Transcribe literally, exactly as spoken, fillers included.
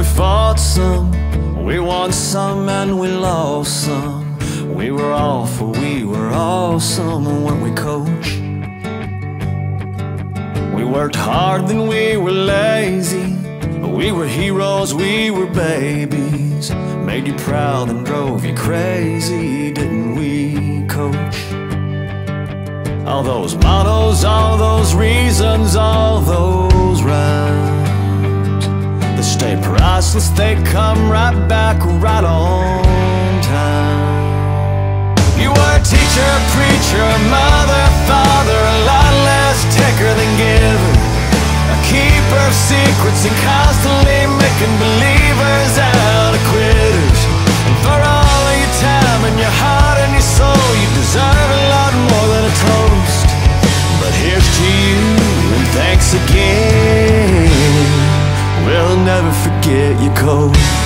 we fought some, we won some and we lost some. We were awful, we were awesome, weren't we, coach? We worked hard, then we were lazy, but we were heroes, we were babies. Made you proud and drove you crazy, didn't we, coach? All those mottos, all those reasons, all those rhymes, they stay priceless, they come right back right on time. You were a teacher, preacher, mother, father, a lot less taker than giver, a keeper of secrets and constantly making believers out of quitters. And for all of your time and your heart and your soul, you deserve a lot more than a toast. But here's to you and thanks again. We'll never forget you, coach.